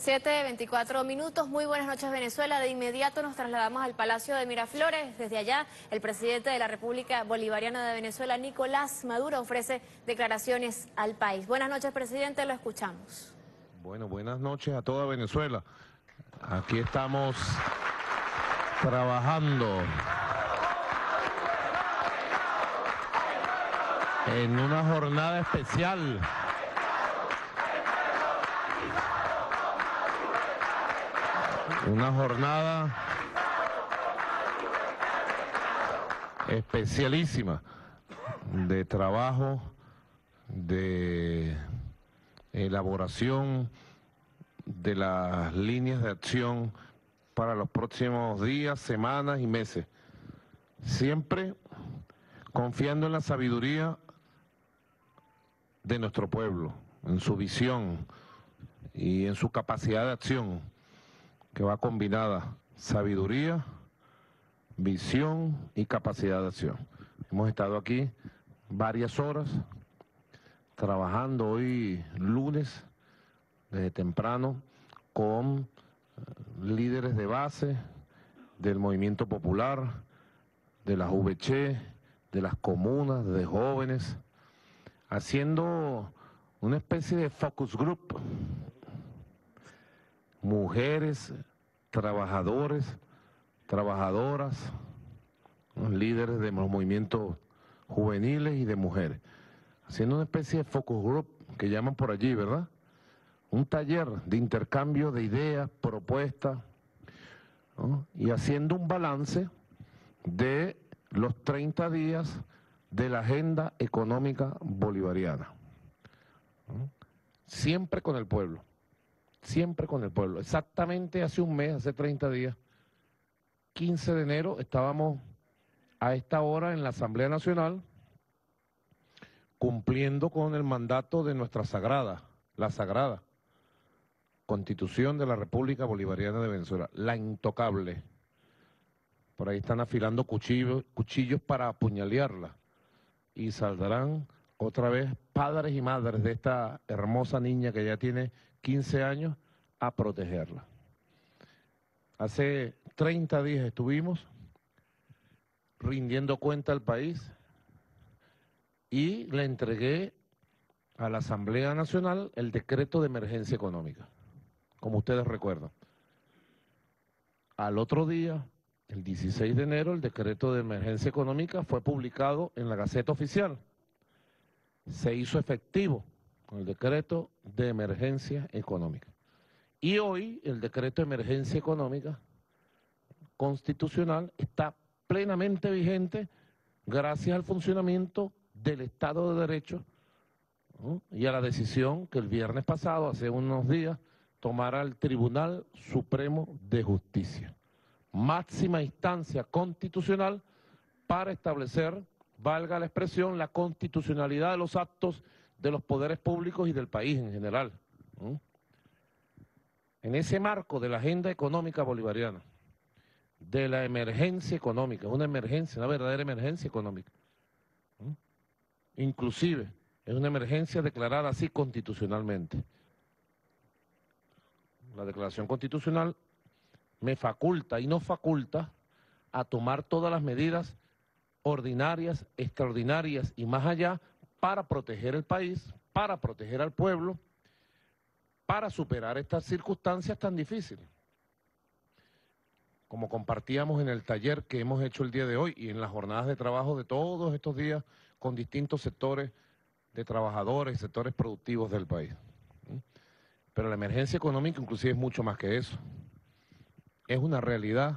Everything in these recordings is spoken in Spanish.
7:24. Muy buenas noches, Venezuela. De inmediato nos trasladamos al Palacio de Miraflores. Desde allá, el presidente de la República Bolivariana de Venezuela, Nicolás Maduro, ofrece declaraciones al país. Buenas noches, presidente, lo escuchamos. Bueno, buenas noches a toda Venezuela. Aquí estamos trabajando en una jornada especial. Una jornada especialísima de trabajo, de elaboración de las líneas de acción para los próximos días, semanas y meses. Siempre confiando en la sabiduría de nuestro pueblo, en su visión y en su capacidad de acción, que va combinada sabiduría, visión y capacidad de acción. Hemos estado aquí varias horas trabajando hoy lunes desde temprano con líderes de base del movimiento popular, de las VC, de las comunas, de jóvenes, haciendo una especie de focus group. Mujeres, trabajadores, trabajadoras, líderes de los movimientos juveniles y de mujeres, haciendo una especie de focus group que llaman por allí, ¿verdad? Un taller de intercambio de ideas, propuestas, ¿no? Y haciendo un balance de los 30 días de la agenda económica bolivariana, ¿no? Siempre con el pueblo. Siempre con el pueblo. Exactamente hace un mes, hace 30 días, 15 de enero, estábamos a esta hora en la Asamblea Nacional cumpliendo con el mandato de nuestra la sagrada Constitución de la República Bolivariana de Venezuela, la intocable. Por ahí están afilando cuchillos para apuñalearla y saldrán otra vez padres y madres de esta hermosa niña que ya tiene 15 años a protegerla. Hace 30 días estuvimos rindiendo cuenta al país y le entregué a la Asamblea Nacional el decreto de emergencia económica, como ustedes recuerdan. Al otro día, el 16 de enero, el decreto de emergencia económica fue publicado en la Gaceta Oficial. Se hizo efectivo con el decreto de emergencia económica. Y hoy el decreto de emergencia económica constitucional está plenamente vigente gracias al funcionamiento del Estado de Derecho, ¿no? Y a la decisión que el viernes pasado, hace unos días, tomara el Tribunal Supremo de Justicia, máxima instancia constitucional para establecer, valga la expresión, la constitucionalidad de los actos de los poderes públicos y del país en general, ¿no? En ese marco de la agenda económica bolivariana, de la emergencia económica, una emergencia, una verdadera emergencia económica, ¿no? Inclusive es una emergencia declarada así constitucionalmente. La declaración constitucional me faculta y nos faculta a tomar todas las medidas ordinarias, extraordinarias y más allá para proteger el país, para proteger al pueblo, para superar estas circunstancias tan difíciles. Como compartíamos en el taller que hemos hecho el día de hoy y en las jornadas de trabajo de todos estos días con distintos sectores de trabajadores, sectores productivos del país. Pero la emergencia económica inclusive es mucho más que eso. Es una realidad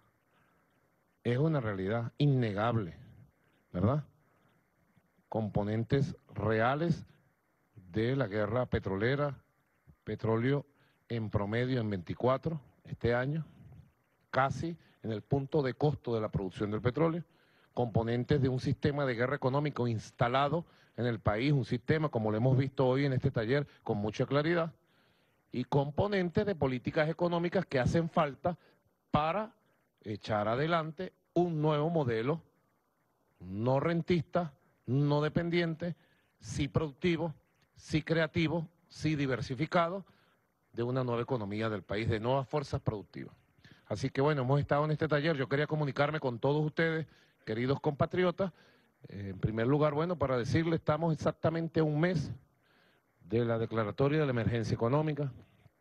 innegable, ¿verdad? Componentes reales de la guerra petrolera, petróleo en promedio en 24 este año, casi en el punto de costo de la producción del petróleo, componentes de un sistema de guerra económico instalado en el país, un sistema como lo hemos visto hoy en este taller con mucha claridad, y componentes de políticas económicas que hacen falta para echar adelante un nuevo modelo no rentista, no dependiente, sí productivo, sí creativo, sí diversificado, de una nueva economía del país, de nuevas fuerzas productivas. Así que bueno, hemos estado en este taller. Yo quería comunicarme con todos ustedes, queridos compatriotas. En primer lugar, bueno, para decirles, estamos exactamente a un mes de la declaratoria de la emergencia económica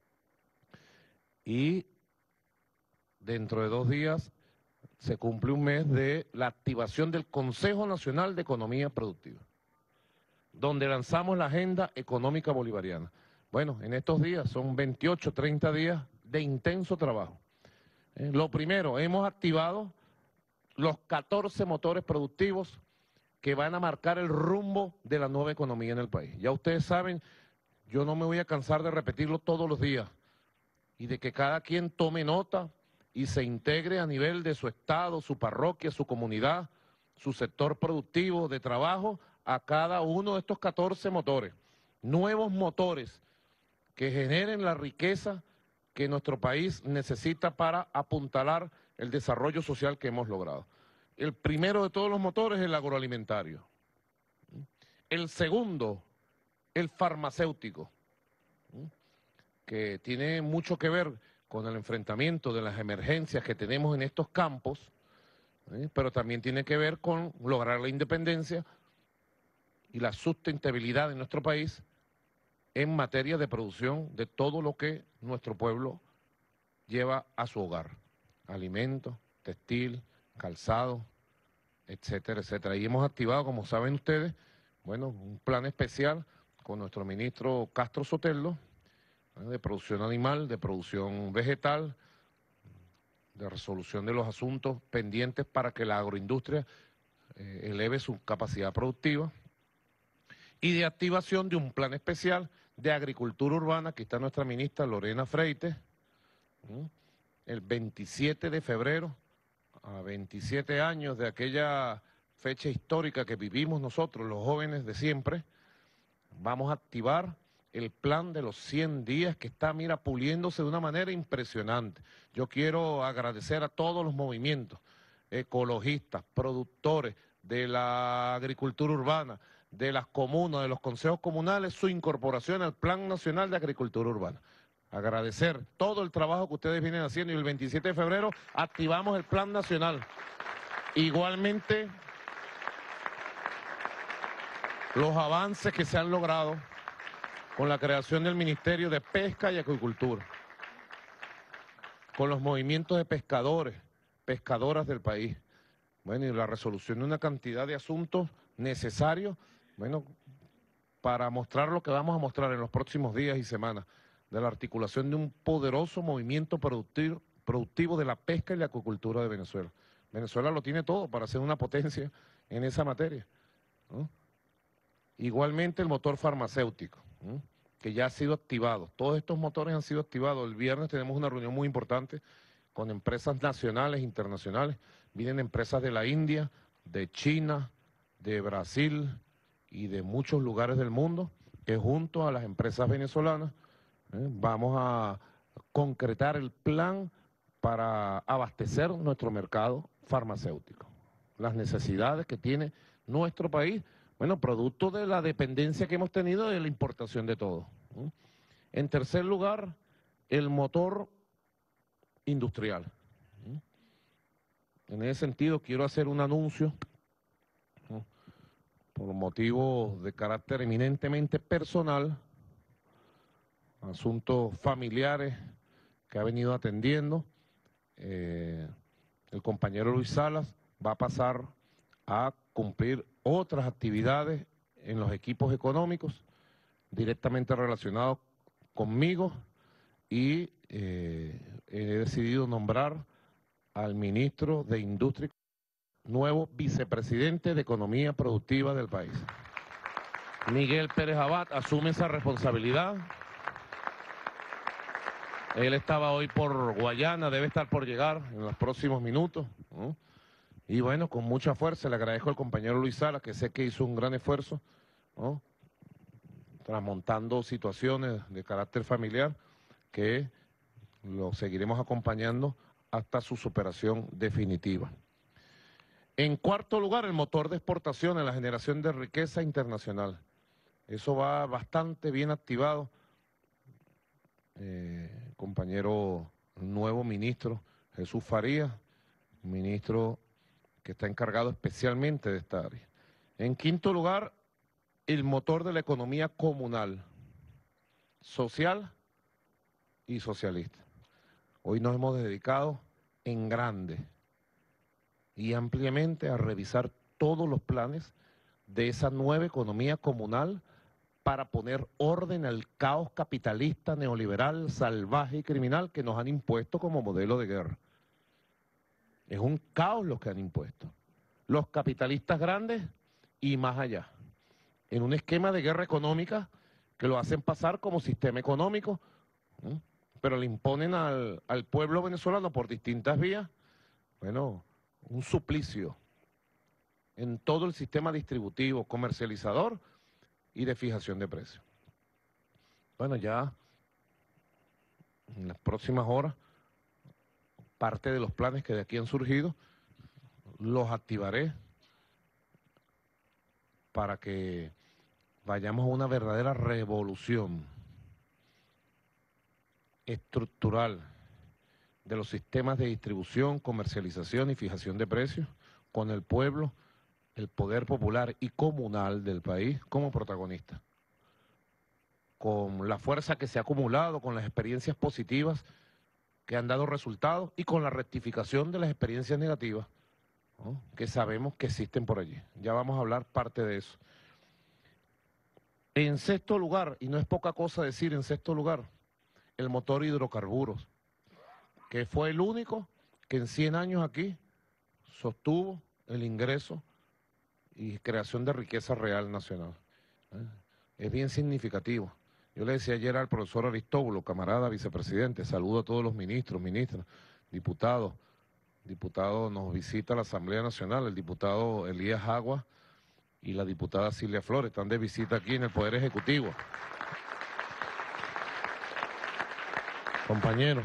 y dentro de 2 días se cumple un mes de la activación del Consejo Nacional de Economía Productiva, donde lanzamos la Agenda Económica Bolivariana. Bueno, en estos días son 28, 30 días de intenso trabajo. Lo primero, hemos activado los 14 motores productivos que van a marcar el rumbo de la nueva economía en el país. Ya ustedes saben, yo no me voy a cansar de repetirlo todos los días y de que cada quien tome nota y se integre a nivel de su estado, su parroquia, su comunidad, su sector productivo de trabajo a cada uno de estos 14 motores. Nuevos motores que generen la riqueza que nuestro país necesita para apuntalar el desarrollo social que hemos logrado. El primero de todos los motores es el agroalimentario. El segundo, el farmacéutico, que tiene mucho que ver con el enfrentamiento de las emergencias que tenemos en estos campos, pero también tiene que ver con lograr la independencia y la sustentabilidad de nuestro país en materia de producción de todo lo que nuestro pueblo lleva a su hogar: alimentos, textil, calzado, etcétera, etcétera. Y hemos activado, como saben ustedes, bueno, un plan especial con nuestro ministro Castro Sotelo, de producción animal, de producción vegetal, de resolución de los asuntos pendientes para que la agroindustria eleve su capacidad productiva, y de activación de un plan especial de agricultura urbana. Aquí está nuestra ministra Lorena Freites, el 27 de febrero, a 27 años de aquella fecha histórica que vivimos nosotros, los jóvenes de siempre, vamos a activar el plan de los 100 días que está, mira, puliéndose de una manera impresionante. Yo quiero agradecer a todos los movimientos ecologistas, productores de la agricultura urbana, de las comunas, de los consejos comunales, su incorporación al Plan Nacional de Agricultura Urbana. Agradecer todo el trabajo que ustedes vienen haciendo, y el 27 de febrero activamos el Plan Nacional. Igualmente, los avances que se han logrado con la creación del Ministerio de Pesca y Acuicultura, con los movimientos de pescadores, pescadoras del país, bueno, y la resolución de una cantidad de asuntos necesarios, bueno, para mostrar lo que vamos a mostrar en los próximos días y semanas, de la articulación de un poderoso movimiento productivo de la pesca y la acuicultura de Venezuela. Venezuela lo tiene todo para ser una potencia en esa materia, ¿no? Igualmente el motor farmacéutico, que ya ha sido activado. Todos estos motores han sido activados. El viernes tenemos una reunión muy importante con empresas nacionales e internacionales. Vienen empresas de la India, de China, de Brasil y de muchos lugares del mundo, que junto a las empresas venezolanas vamos a concretar el plan para abastecer nuestro mercado farmacéutico. Las necesidades que tiene nuestro país, bueno, producto de la dependencia que hemos tenido de la importación de todo. En tercer lugar, el motor industrial. En ese sentido, quiero hacer un anuncio, por motivos de carácter eminentemente personal, asuntos familiares que ha venido atendiendo. El compañero Luis Salas va a pasar a cumplir otras actividades en los equipos económicos directamente relacionados conmigo, y he decidido nombrar al ministro de Industria, nuevo vicepresidente de Economía Productiva del país. Miguel Pérez Abad asume esa responsabilidad. Él estaba hoy por Guayana, debe estar por llegar en los próximos minutos, ¿no? Y bueno, con mucha fuerza le agradezco al compañero Luis Salas, que sé que hizo un gran esfuerzo, ¿no?, transmontando situaciones de carácter familiar, que lo seguiremos acompañando hasta su superación definitiva. En cuarto lugar, el motor de exportación en la generación de riqueza internacional. Eso va bastante bien activado. compañero nuevo ministro Jesús Farías, ministro que está encargado especialmente de esta área. En quinto lugar, el motor de la economía comunal, social y socialista. Hoy nos hemos dedicado en grande y ampliamente a revisar todos los planes de esa nueva economía comunal para poner orden al caos capitalista, neoliberal, salvaje y criminal que nos han impuesto como modelo de guerra. Es un caos lo que han impuesto los capitalistas grandes y más allá, en un esquema de guerra económica que lo hacen pasar como sistema económico, ¿sí? Pero le imponen al pueblo venezolano por distintas vías, bueno, un suplicio en todo el sistema distributivo, comercializador y de fijación de precios. Bueno, ya en las próximas horas, parte de los planes que de aquí han surgido, los activaré para que vayamos a una verdadera revolución estructural de los sistemas de distribución, comercialización y fijación de precios, con el pueblo, el poder popular y comunal del país como protagonista. Con la fuerza que se ha acumulado, con las experiencias positivas que han dado resultados y con la rectificación de las experiencias negativas, ¿no?, que sabemos que existen por allí. Ya vamos a hablar parte de eso. En sexto lugar, y no es poca cosa decir en sexto lugar, el motor hidrocarburos, que fue el único que en 100 años aquí sostuvo el ingreso y creación de riqueza real nacional. Es bien significativo. Yo le decía ayer al profesor Aristóbulo, camarada vicepresidente, saludo a todos los ministros, ministras, diputados. Diputado nos visita la Asamblea Nacional, el diputado Elías Agua y la diputada Silvia Flores, están de visita aquí en el Poder Ejecutivo. Compañeros,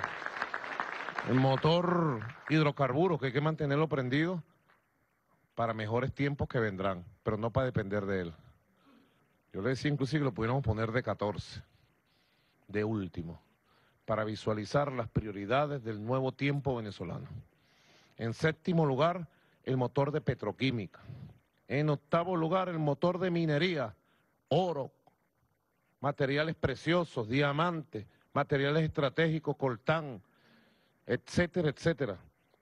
el motor hidrocarburos que hay que mantenerlo prendido para mejores tiempos que vendrán, pero no para depender de él. Yo le decía inclusive que lo pudiéramos poner de 14, de último, para visualizar las prioridades del nuevo tiempo venezolano. En séptimo lugar, el motor de petroquímica. En octavo lugar, el motor de minería, oro, materiales preciosos, diamantes, materiales estratégicos, coltán, etcétera, etcétera.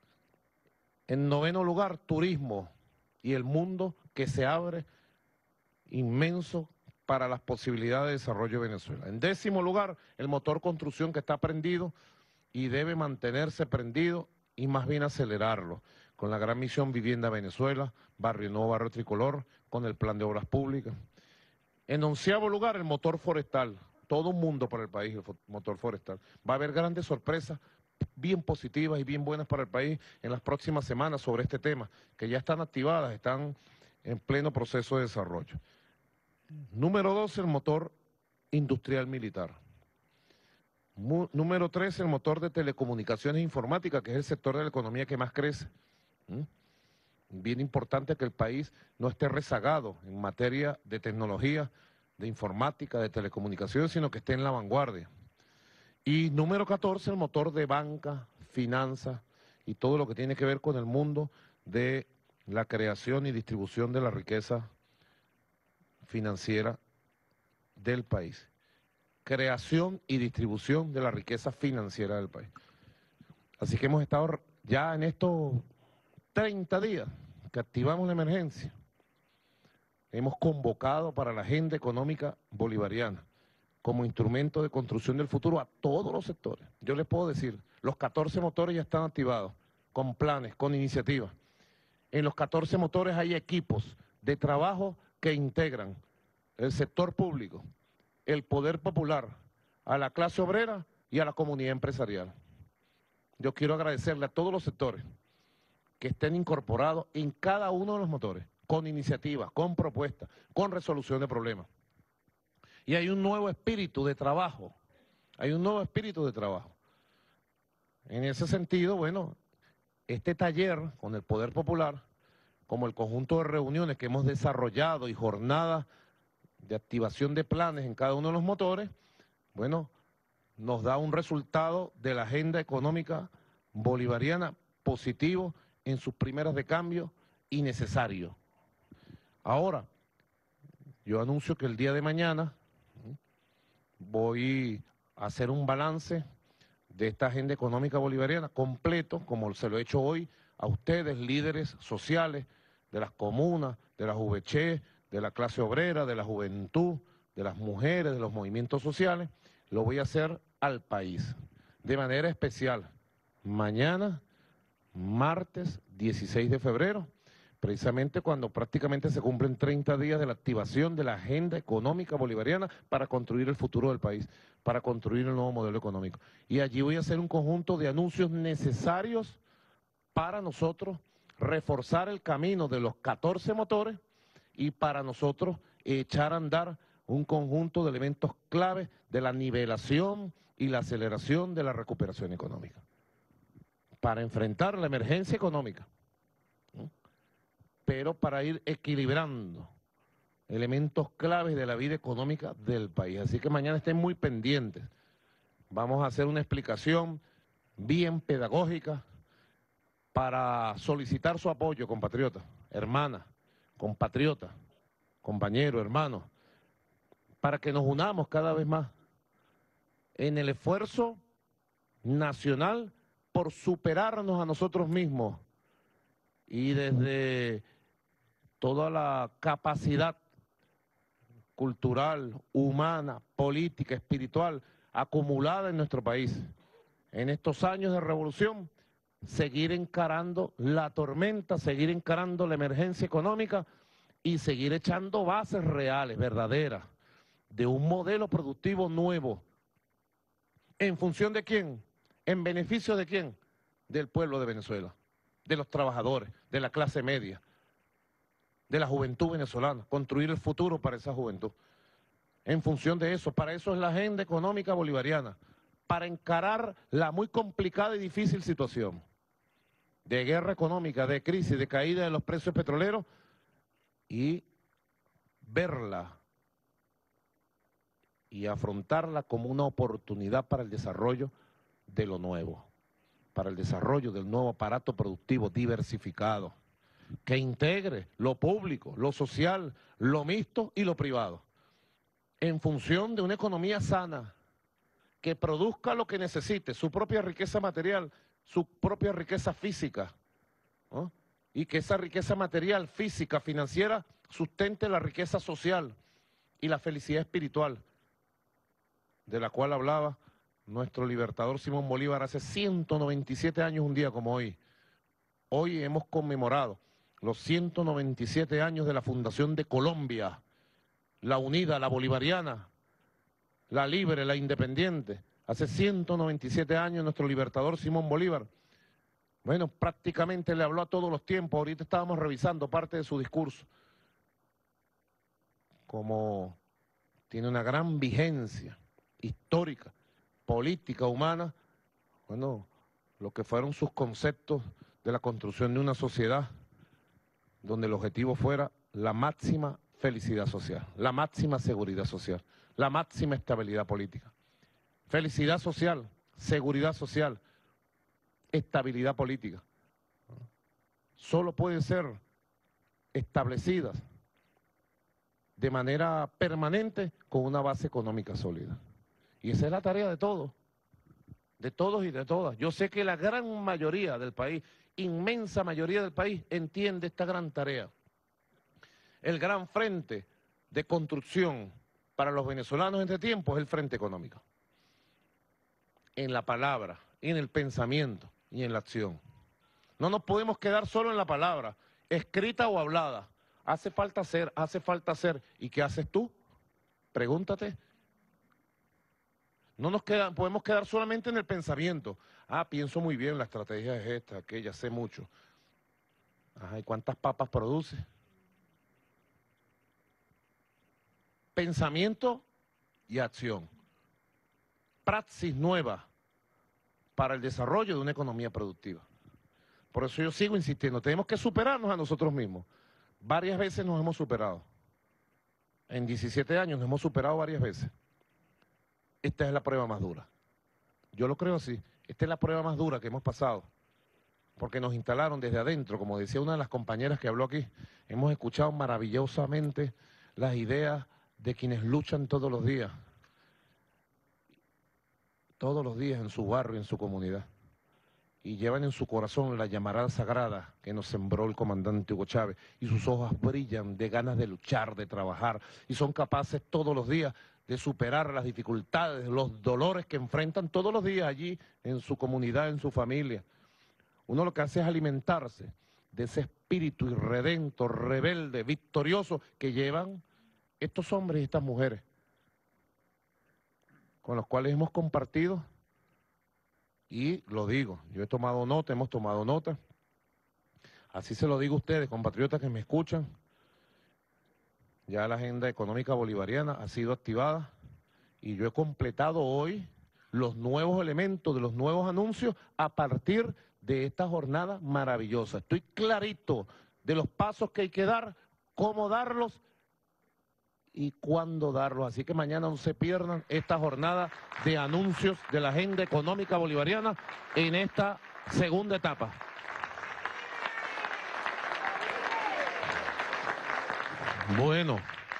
En noveno lugar, turismo y el mundo que se abre inmenso para las posibilidades de desarrollo de Venezuela. En décimo lugar, el motor construcción que está prendido y debe mantenerse prendido y más bien acelerarlo, con la gran misión Vivienda Venezuela, Barrio Nuevo, Barrio Tricolor, con el plan de obras públicas. En onceavo lugar, el motor forestal, todo un mundo para el país, el motor forestal. Va a haber grandes sorpresas bien positivas y bien buenas para el país en las próximas semanas sobre este tema, que ya están activadas, están en pleno proceso de desarrollo. Número 12, el motor industrial militar. Número 13, el motor de telecomunicaciones e informática, que es el sector de la economía que más crece. Bien importante que el país no esté rezagado en materia de tecnología, de informática, de telecomunicaciones, sino que esté en la vanguardia. Y número 14, el motor de banca, finanzas y todo lo que tiene que ver con el mundo de la creación y distribución de la riqueza financiera del país. Creación y distribución de la riqueza financiera del país. Así que hemos estado ya en estos 30 días que activamos la emergencia. Hemos convocado para la agenda económica bolivariana como instrumento de construcción del futuro a todos los sectores. Yo les puedo decir, los 14 motores ya están activados, con planes, con iniciativas. En los 14 motores hay equipos de trabajo que integran el sector público, el poder popular, a la clase obrera y a la comunidad empresarial. Yo quiero agradecerle a todos los sectores que estén incorporados en cada uno de los motores, con iniciativas, con propuestas, con resolución de problemas. Y hay un nuevo espíritu de trabajo, hay un nuevo espíritu de trabajo. En ese sentido, bueno, este taller con el Poder Popular, como el conjunto de reuniones que hemos desarrollado y jornadas de activación de planes en cada uno de los motores, bueno, nos da un resultado de la agenda económica bolivariana positivo en sus primeras de cambio y necesario. Ahora, yo anuncio que el día de mañana voy a hacer un balance de esta agenda económica bolivariana completo, como se lo he hecho hoy a ustedes, líderes sociales de las comunas, de la Juveché, de la clase obrera, de la juventud, de las mujeres, de los movimientos sociales. Lo voy a hacer al país, de manera especial, mañana, martes 16 de febrero, precisamente cuando prácticamente se cumplen 30 días de la activación de la agenda económica bolivariana para construir el futuro del país, para construir el nuevo modelo económico. Y allí voy a hacer un conjunto de anuncios necesarios para nosotros reforzar el camino de los 14 motores y para nosotros echar a andar un conjunto de elementos claves de la nivelación y la aceleración de la recuperación económica para enfrentar la emergencia económica, ¿no? Pero para ir equilibrando elementos claves de la vida económica del país. Así que mañana estén muy pendientes. Vamos a hacer una explicación bien pedagógica para solicitar su apoyo, compatriotas, hermanas, compatriotas, compañeros, hermanos, para que nos unamos cada vez más en el esfuerzo nacional por superarnos a nosotros mismos y desde toda la capacidad cultural, humana, política, espiritual acumulada en nuestro país. En estos años de revolución, seguir encarando la tormenta, seguir encarando la emergencia económica y seguir echando bases reales, verdaderas, de un modelo productivo nuevo. ¿En función de quién? ¿En beneficio de quién? Del pueblo de Venezuela, de los trabajadores, de la clase media, de la juventud venezolana, construir el futuro para esa juventud. En función de eso, para eso es la agenda económica bolivariana, para encarar la muy complicada y difícil situación de guerra económica, de crisis, de caída de los precios petroleros y verla y afrontarla como una oportunidad para el desarrollo de lo nuevo, para el desarrollo del nuevo aparato productivo diversificado, que integre lo público, lo social, lo mixto y lo privado, en función de una economía sana, que produzca lo que necesite, su propia riqueza material, su propia riqueza física, ¿no? Y que esa riqueza material, física, financiera, sustente la riqueza social y la felicidad espiritual, de la cual hablaba nuestro libertador Simón Bolívar hace 197 años, un día como hoy. Hoy hemos conmemorado los 197 años de la fundación de Colombia, la unida, la bolivariana, la libre, la independiente. Hace 197 años nuestro libertador Simón Bolívar, bueno, prácticamente le habló a todos los tiempos. Ahorita estábamos revisando parte de su discurso. Como tiene una gran vigencia histórica, política, humana, bueno, lo que fueron sus conceptos de la construcción de una sociedad donde el objetivo fuera la máxima felicidad social, la máxima seguridad social, la máxima estabilidad política. Felicidad social, seguridad social, estabilidad política. Solo pueden ser establecidas de manera permanente con una base económica sólida. Y esa es la tarea de todos y de todas. Yo sé que la gran mayoría del país, inmensa mayoría del país, entiende esta gran tarea. El gran frente de construcción para los venezolanos en este tiempo es el frente económico. En la palabra, en el pensamiento y en la acción. No nos podemos quedar solo en la palabra, escrita o hablada. Hace falta hacer, hace falta hacer. ¿Y qué haces tú? Pregúntate. No nos podemos quedar solamente en el pensamiento. Ah, pienso muy bien, la estrategia es esta, aquella, sé mucho. Ajá, ¿y cuántas papas produce? Pensamiento y acción. Praxis nueva para el desarrollo de una economía productiva. Por eso yo sigo insistiendo, tenemos que superarnos a nosotros mismos. Varias veces nos hemos superado. En 17 años nos hemos superado varias veces. Esta es la prueba más dura. Yo lo creo así. Esta es la prueba más dura que hemos pasado, porque nos instalaron desde adentro, como decía una de las compañeras que habló aquí. Hemos escuchado maravillosamente las ideas de quienes luchan todos los días en su barrio, en su comunidad, y llevan en su corazón la llamarada sagrada que nos sembró el comandante Hugo Chávez, y sus ojos brillan de ganas de luchar, de trabajar, y son capaces todos los días de superar las dificultades, los dolores que enfrentan todos los días allí en su comunidad, en su familia. Uno lo que hace es alimentarse de ese espíritu irredento, rebelde, victorioso que llevan estos hombres y estas mujeres, con los cuales hemos compartido. Y lo digo, yo he tomado nota, hemos tomado nota. Así se lo digo a ustedes, compatriotas que me escuchan. Ya la agenda económica bolivariana ha sido activada y yo he completado hoy los nuevos elementos de los nuevos anuncios a partir de esta jornada maravillosa. Estoy clarito de los pasos que hay que dar, cómo darlos y cuándo darlos. Así que mañana no se pierdan esta jornada de anuncios de la agenda económica bolivariana en esta segunda etapa. Bueno,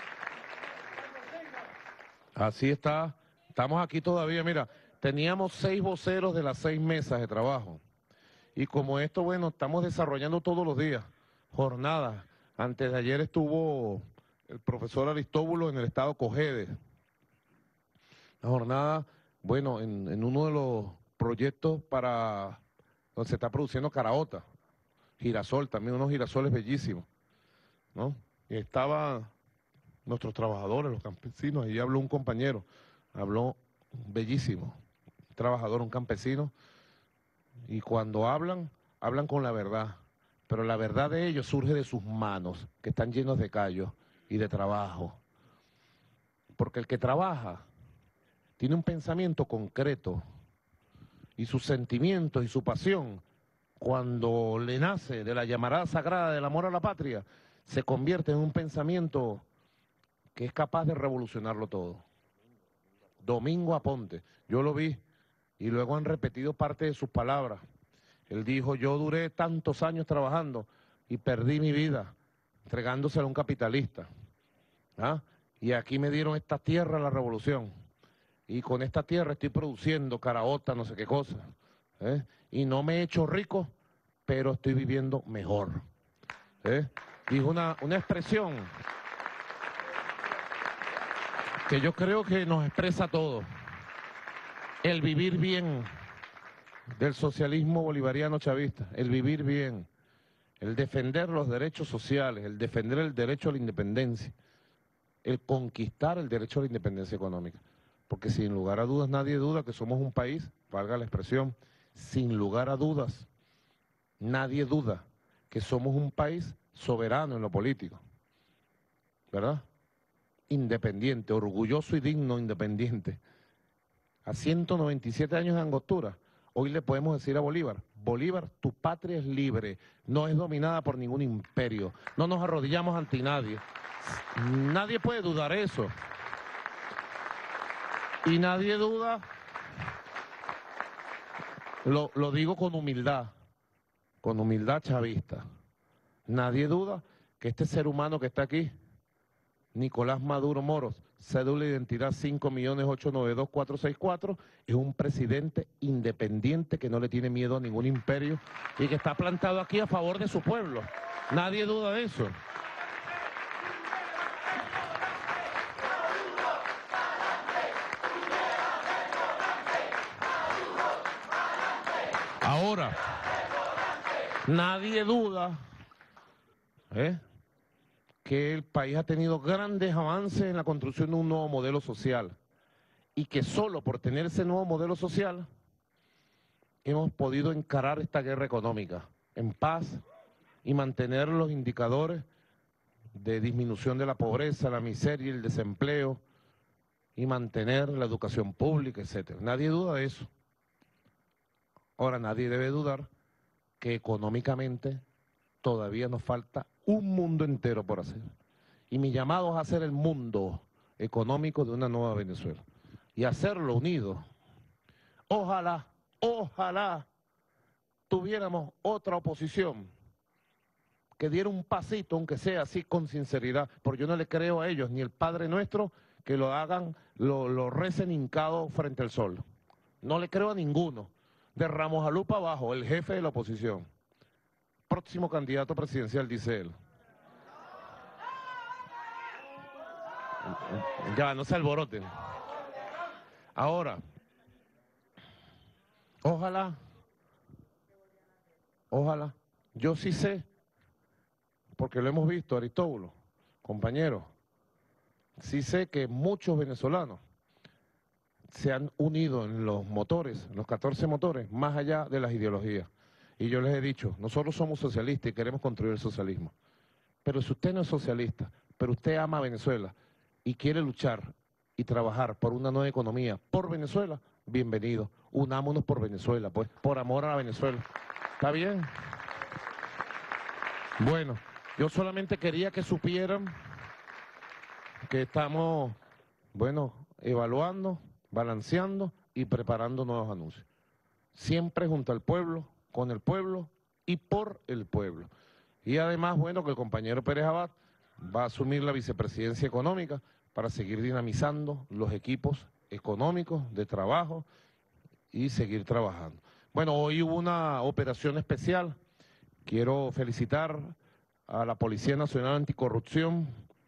así está. Estamos aquí todavía, mira, teníamos 6 voceros de las 6 mesas de trabajo. Y como esto, bueno, estamos desarrollando todos los días jornadas. Antes de ayer estuvo el profesor Aristóbulo en el estado Cojedes. La jornada, bueno, en uno de los proyectos para donde se está produciendo caraota, girasol, también unos girasoles bellísimos, ¿no? Y estaban nuestros trabajadores, los campesinos, ahí habló un compañero, habló bellísimo, un trabajador, un campesino, y cuando hablan, hablan con la verdad, pero la verdad de ellos surge de sus manos, que están llenos de callos y de trabajo. Porque el que trabaja tiene un pensamiento concreto y sus sentimientos y su pasión, cuando le nace de la llamarada sagrada del amor a la patria, se convierte en un pensamiento que es capaz de revolucionarlo todo. Domingo Aponte, yo lo vi y luego han repetido parte de sus palabras. Él dijo, yo duré tantos años trabajando y perdí mi vida entregándosela a un capitalista. ¿Ah? Y aquí me dieron esta tierra a la revolución. Y con esta tierra estoy produciendo caraota, no sé qué cosa. Y no me he hecho rico, pero estoy viviendo mejor. Dijo una expresión que yo creo que nos expresa todo. El vivir bien del socialismo bolivariano chavista, el vivir bien, el defender los derechos sociales, el defender el derecho a la independencia, el conquistar el derecho a la independencia económica. Porque sin lugar a dudas nadie duda que somos un país, valga la expresión, sin lugar a dudas, nadie duda que somos un país soberano en lo político, ¿verdad? Independiente, orgulloso y digno independiente. A 197 años de angostura, hoy le podemos decir a Bolívar, Bolívar, tu patria es libre, no es dominada por ningún imperio, no nos arrodillamos ante nadie. Nadie puede dudar eso. Y nadie duda, lo digo con humildad chavista, nadie duda que este ser humano que está aquí, Nicolás Maduro Moros, cédula de identidad 5.892.464, es un presidente independiente que no le tiene miedo a ningún imperio y que está plantado aquí a favor de su pueblo. Nadie duda de eso. Ahora, nadie duda que el país ha tenido grandes avances en la construcción de un nuevo modelo social y que solo por tener ese nuevo modelo social hemos podido encarar esta guerra económica en paz y mantener los indicadores de disminución de la pobreza, la miseria y el desempleo y mantener la educación pública, etcétera. Nadie duda de eso. Ahora, nadie debe dudar que económicamente todavía nos falta un mundo entero por hacer. Y mi llamado es a hacer el mundo económico de una nueva Venezuela. Y hacerlo unido ojalá tuviéramos otra oposición que diera un pasito, aunque sea así, con sinceridad, porque yo no le creo a ellos, ni el Padre Nuestro, que lo hagan, lo recen hincado frente al sol. No le creo a ninguno. De Ramos Alú para abajo, el jefe de la oposición. Próximo candidato presidencial, dice él. Ya, no se alboroten. Ahora, ojalá, yo sí sé, porque lo hemos visto, Aristóbulo, compañeros, sí sé que muchos venezolanos se han unido en los motores, en los 14 motores, más allá de las ideologías. Y yo les he dicho, nosotros somos socialistas y queremos construir el socialismo. Pero si usted no es socialista, pero usted ama a Venezuela y quiere luchar y trabajar por una nueva economía por Venezuela, bienvenido. Unámonos por Venezuela, pues, por amor a Venezuela. ¿Está bien? Bueno, yo solamente quería que supieran que estamos, bueno, evaluando, balanceando y preparando nuevos anuncios. Siempre junto al pueblo, con el pueblo y por el pueblo. Y además, bueno, que el compañero Pérez Abad va a asumir la vicepresidencia económica para seguir dinamizando los equipos económicos de trabajo y seguir trabajando. Bueno, hoy hubo una operación especial. Quiero felicitar a la Policía Nacional Anticorrupción,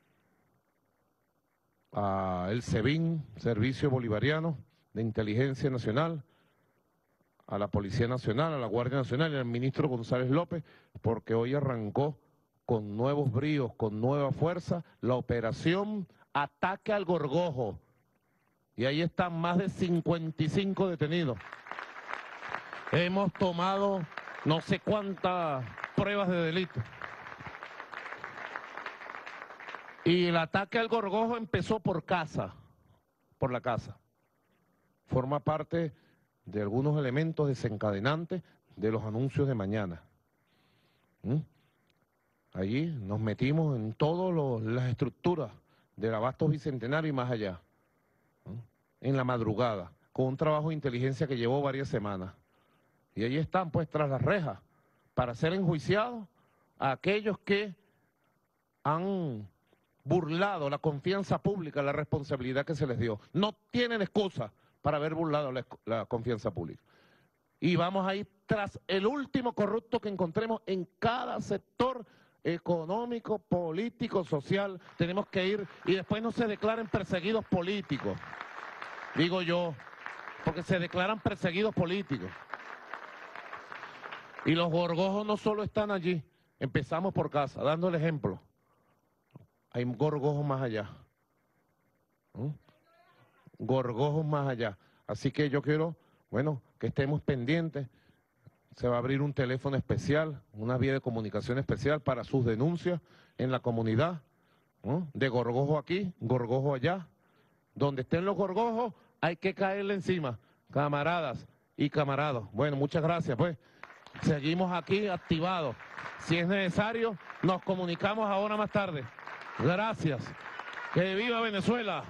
a el SEBIN, Servicio Bolivariano de Inteligencia Nacional, a la Policía Nacional, a la Guardia Nacional y al ministro González López, porque hoy arrancó con nuevos bríos, con nueva fuerza, la operación Ataque al Gorgojo. Y ahí están más de 55 detenidos. Hemos tomado no sé cuántas pruebas de delito. Y el ataque al Gorgojo empezó por la casa. Forma parte de algunos elementos desencadenantes de los anuncios de mañana. Allí nos metimos en todas las estructuras del abasto bicentenario y más allá, en la madrugada, con un trabajo de inteligencia que llevó varias semanas. Y ahí están, pues, tras las rejas, para ser enjuiciados a aquellos que han burlado la confianza pública, la responsabilidad que se les dio. No tienen excusa para haber burlado la confianza pública. Y vamos a ir tras el último corrupto que encontremos en cada sector económico, político, social. Tenemos que ir y después no se declaren perseguidos políticos, digo yo, porque se declaran perseguidos políticos. Y los gorgojos no solo están allí, empezamos por casa, dando el ejemplo. Hay gorgojos más allá. Gorgojos más allá. Así que yo quiero, bueno, que estemos pendientes. Se va a abrir un teléfono especial, una vía de comunicación especial para sus denuncias en la comunidad, ¿no? De gorgojo aquí, gorgojo allá. Donde estén los gorgojos hay que caerle encima, camaradas y camaradas. Bueno, muchas gracias, pues. Seguimos aquí activados. Si es necesario, nos comunicamos ahora más tarde. Gracias. ¡Que viva Venezuela!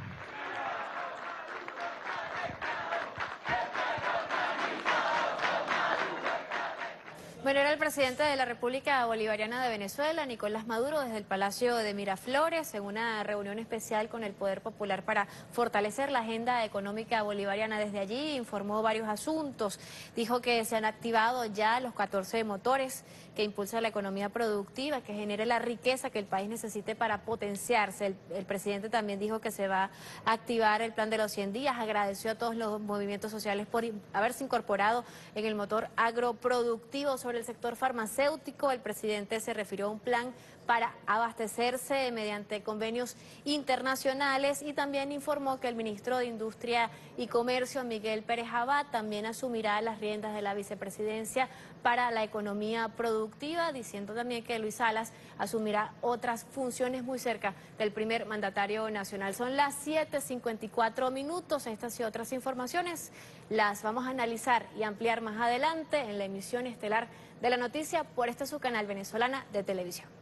Bueno, era el presidente de la República Bolivariana de Venezuela, Nicolás Maduro, desde el Palacio de Miraflores, en una reunión especial con el Poder Popular para fortalecer la agenda económica bolivariana. Desde allí informó varios asuntos. Dijo que se han activado ya los 14 motores que impulsan la economía productiva, que genere la riqueza que el país necesite para potenciarse. El presidente también dijo que se va a activar el plan de los 100 días. Agradeció a todos los movimientos sociales por haberse incorporado en el motor agroproductivo. Sobre el sector farmacéutico, el presidente se refirió a un plan para abastecerse mediante convenios internacionales y también informó que el ministro de Industria y Comercio, Miguel Pérez Abad, también asumirá las riendas de la vicepresidencia para la economía productiva, diciendo también que Luis Salas asumirá otras funciones muy cerca del primer mandatario nacional. Son las 7:54 minutos. Estas y otras informaciones las vamos a analizar y ampliar más adelante en la emisión estelar de la noticia por su canal Venezolana de Televisión.